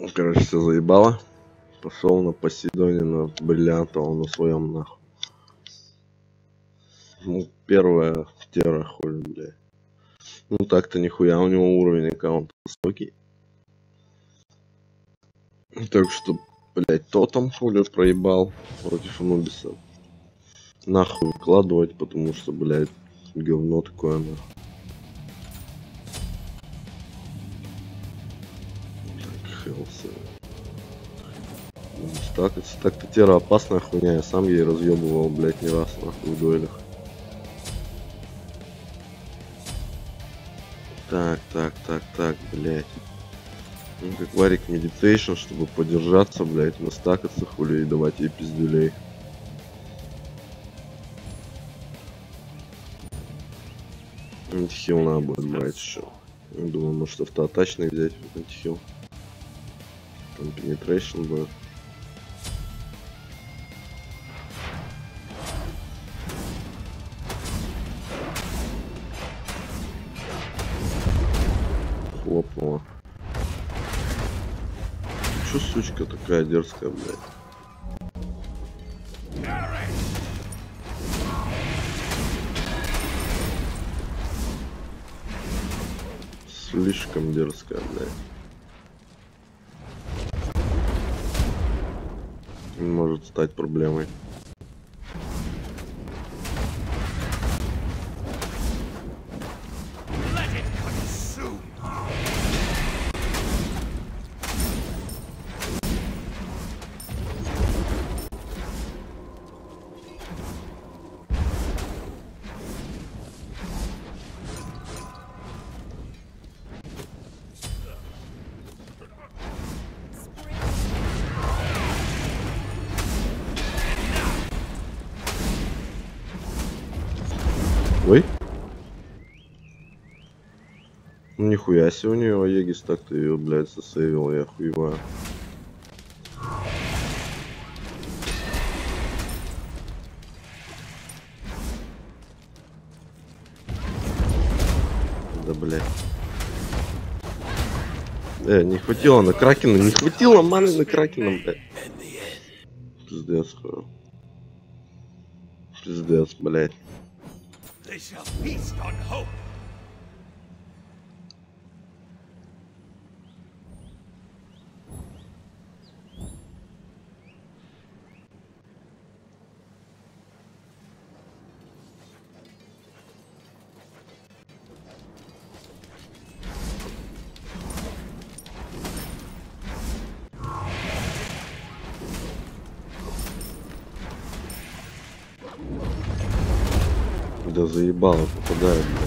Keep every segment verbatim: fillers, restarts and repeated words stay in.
Короче, все заебало. Пошел на Посейдоне, на бриллиантовом, на своем нахуй. Ну, первая тера, хуй, блядь. Ну так-то нихуя, у него уровень аккаунта высокий. Так что, блядь, тотом хули проебал против Анубиса. Нахуй выкладывать, потому что, блядь, говно такое, нахуй. Так, Хелси. Так, так-то тера опасная хуйня, я сам ей разъебывал, блядь, не раз, нахуй, в дуэлях. Так, так, так, так, блядь. Ну, как варик медитейшн, чтобы подержаться, блядь, настакаться, хули, и давать ей пиздюлей. Антихил надо будет брать еще. Я думаю, может автоатачный взять антихил. Там пенетрейшн будет. Хлопнула. Чё сучка такая дерзкая, блядь? Слишком дерзкая, блядь. Может стать проблемой. Ой. Ну нихуя себе у нее Аегис так-то ее, блядь, засейвил, я хуеваю. Да, блядь. Э, не хватило на Кракена, не хватило маны на Кракена, блядь. Пиздец, хуй. Пиздец, блядь. Да заебало, попадает, блядь.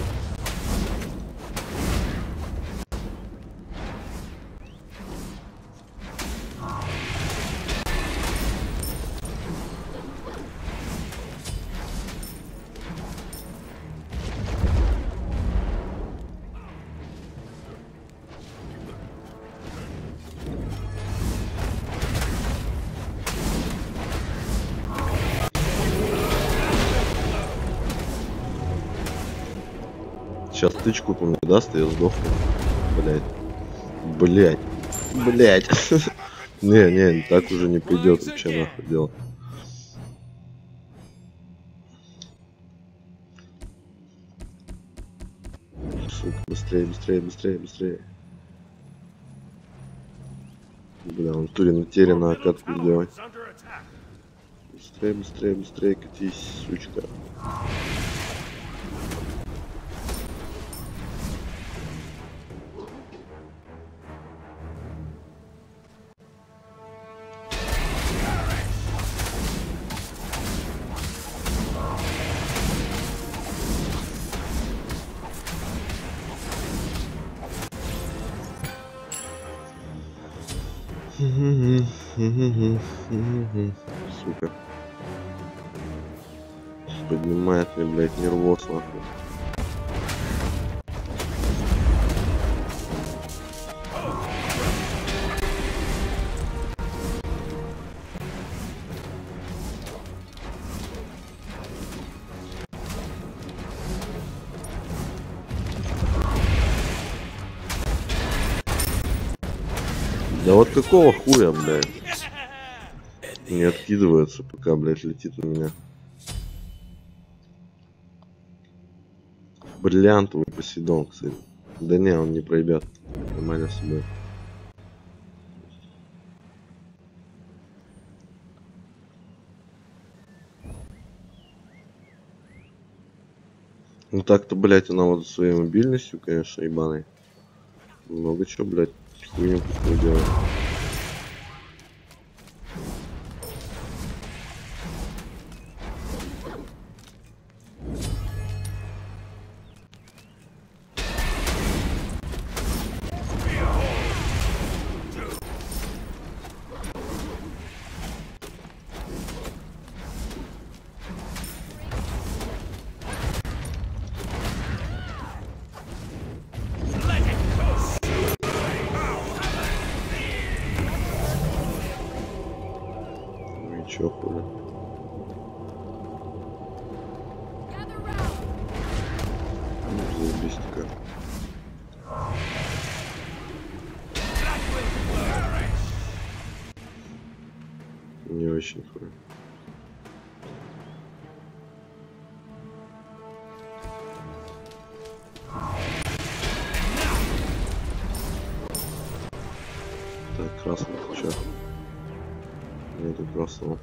Сейчас тычку по мне даст, и я сдохну. Блять. Блять. Блять. Не, не, так уже не пойдет вообще нахуй дело. Сука, быстрее, быстрее, быстрее, быстрее. Бля, он туре на тере на катку сделать. Быстрее, быстрее, быстрее, катись, сучка. Сука. Поднимает мне, блядь, нервоз, нахуй. Да вот какого хуя, блядь? Не откидывается, пока, блядь, летит на меня. Бриллиантовый Посейдон, кстати. Да не, он не проебет. Нормально себе. Ну так-то, блядь, она вот своей мобильностью, конечно, ебаной. Много чего, блядь, хуйню какую делает. Чё, хули? Заебись такая. Не очень хуй. Так, красный чё? Нету красного.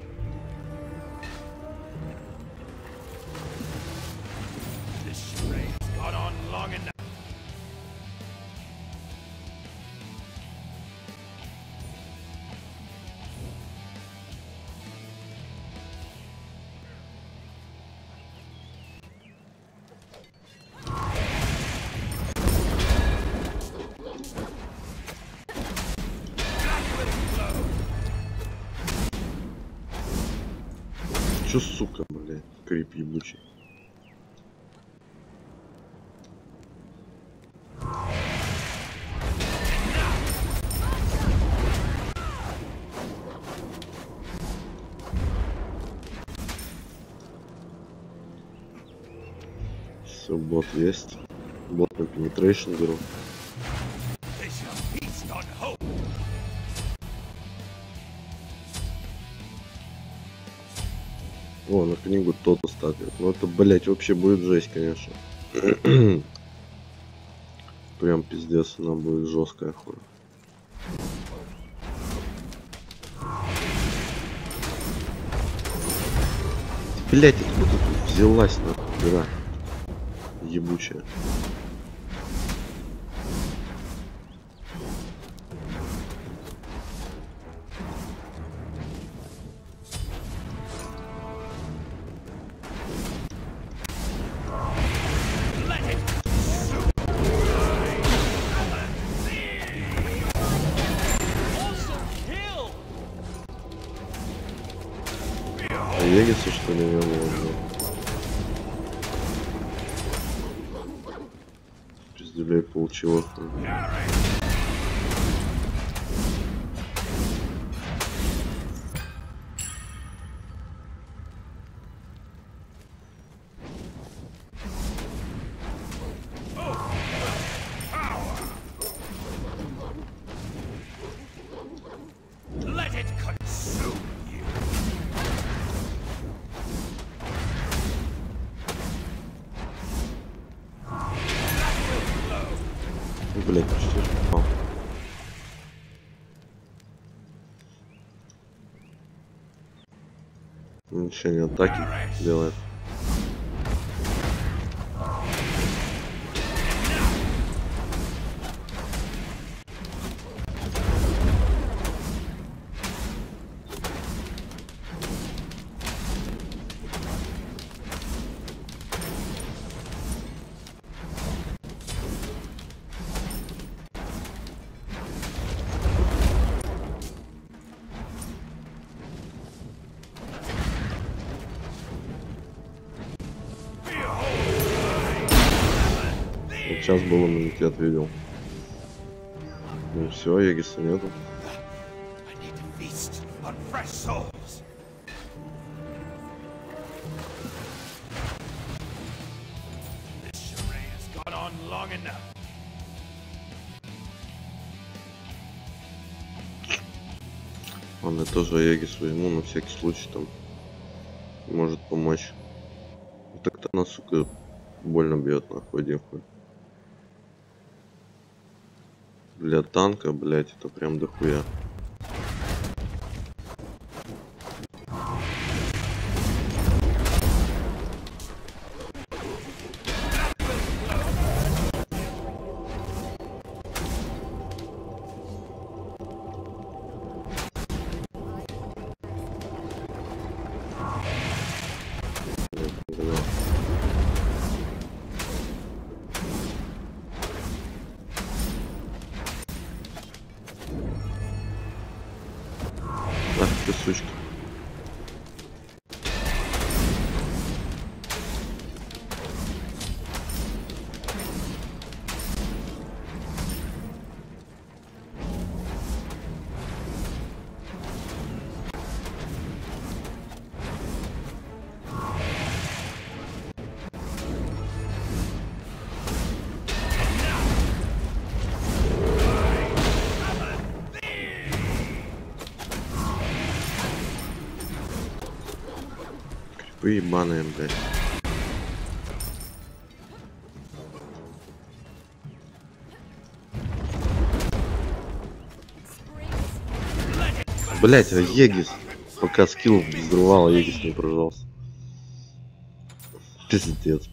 Чё, сука, блядь, крип ебучий. Все, бот есть. Бот на penetration беру. О, на книгу тот стакает. Ну это, блять, вообще будет жесть, конечно. Прям пиздец, она будет жесткая хуй. Блять, откуда тут взялась нахуй дыра ебучая. Вегаса, что ли, не было? Пиздюлей получила. Блять, почти попал. Уменьшение атаки делает. Сейчас был иммунитет, видел. Ну все, Егиса нету. Ладно, я тоже Аегис возьму, на всякий случай там может помочь. Так-то она, сука, больно бьет, нахуй, один хуй. Для танка, блять, это прям дохуя. Ах ты, сучка. Вы ебаные, блядь. Блять, а Егис, пока скилл взрывал, Егис не прожался. Пиздец.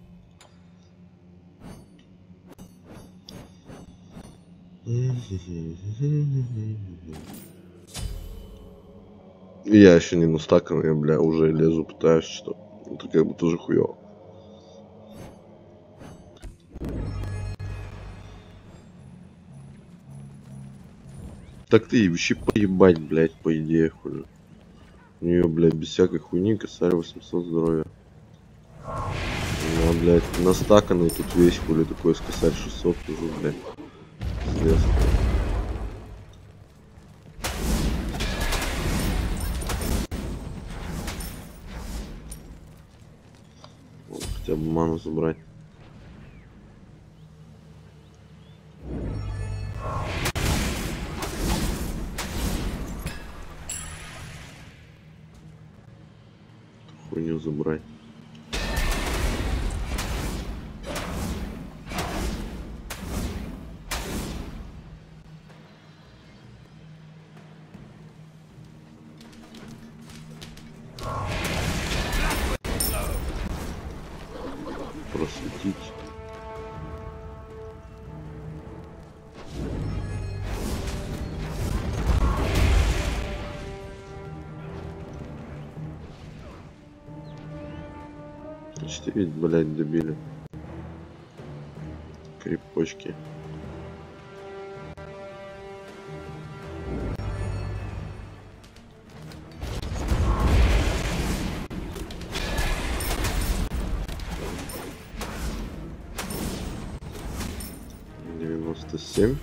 Я еще не настакан, я, бля, уже лезу, пытаюсь, что это как бы тоже хуёво. Так ты вообще поебать, блядь, по идее, хули. У нее, блядь, без всякой хуйни, косарь восемьсот здоровья. Ну, блядь, настаканный тут весь хули такой, с косарь шестьсот уже, блядь. Слез. Хотя бы ману забрать. Хуйню забрать. Просветить. Почти ведь, блядь, добили. Крепочки. девяносто семь.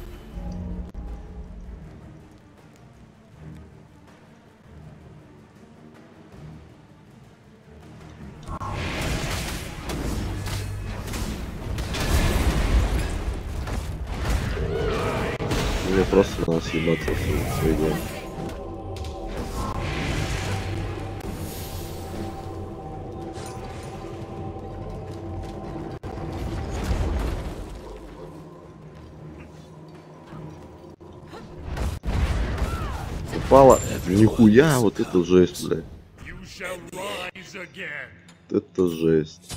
Мне просто надо съебаться с своей идеей. Упала. Нихуя, вот это жесть, блядь. Это жесть.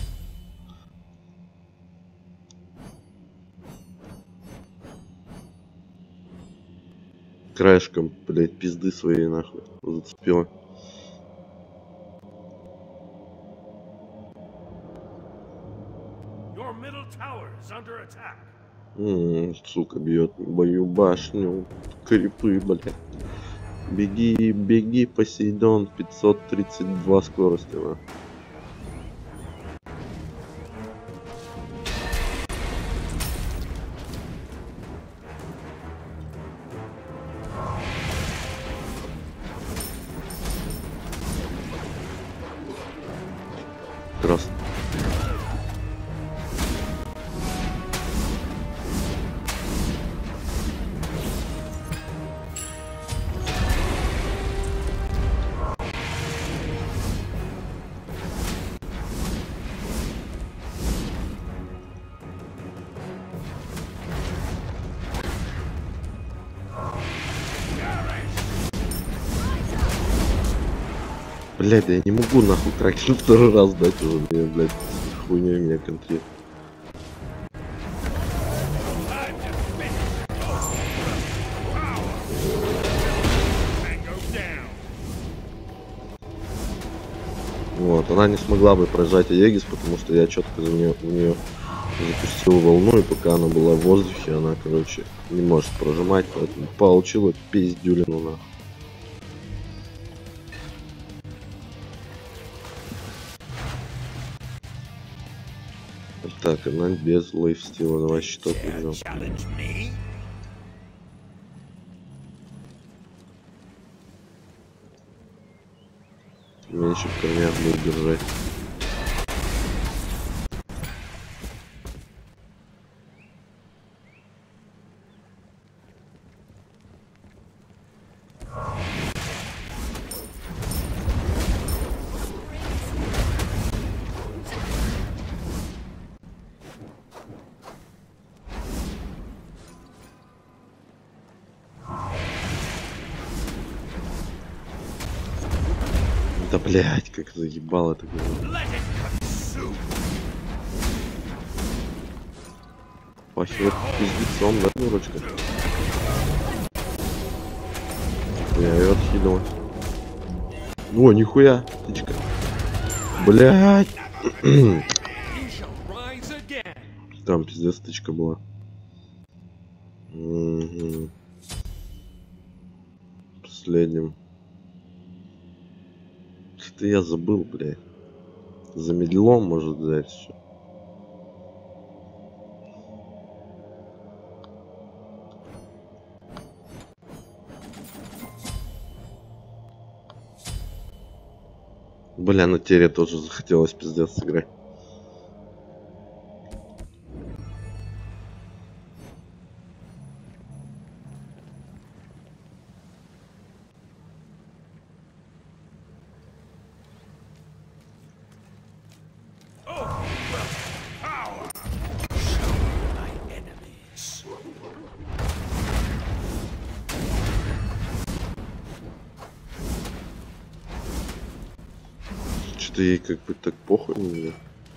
Краешком, блядь, пизды своей нахуй зацепила. М-м, сука, бьет бою башню. Крипы, блядь. Беги, беги, Посейдон, пятьсот тридцать два скорости, на. Красный. Блядь, да я не могу нахуй Кракен второй раз дать уже, мне, блядь, хуйня меня контрит. Вот, она не смогла бы прожать Аегис, потому что я четко за нее, у нее запустил волну, и пока она была в воздухе, она, короче, не может прожимать, поэтому получила пиздюлину нахуй. Так, она без лайфстила, давай щиток возьмем. Меньше в корнях будет держать. Да блять, как заебало это было. Пахивает пиздецом, да, дурочка? Я ее отхилил. О, нихуя, птичка. Блять. Там пиздец тычка была. Угу. Последним. Что-то я забыл, блядь. Замедлом может взять еще. Бля, на тере тоже захотелось пиздец сыграть. Что-то ей как бы так похуй на меня.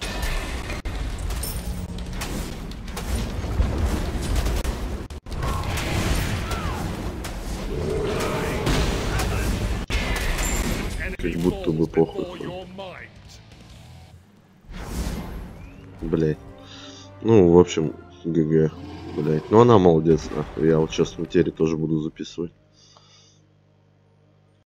Как будто бы похуй. Блять. Ну, в общем, ГГ. Блять. Ну она молодец, нахуй. Я вот сейчас в материи тоже буду записывать.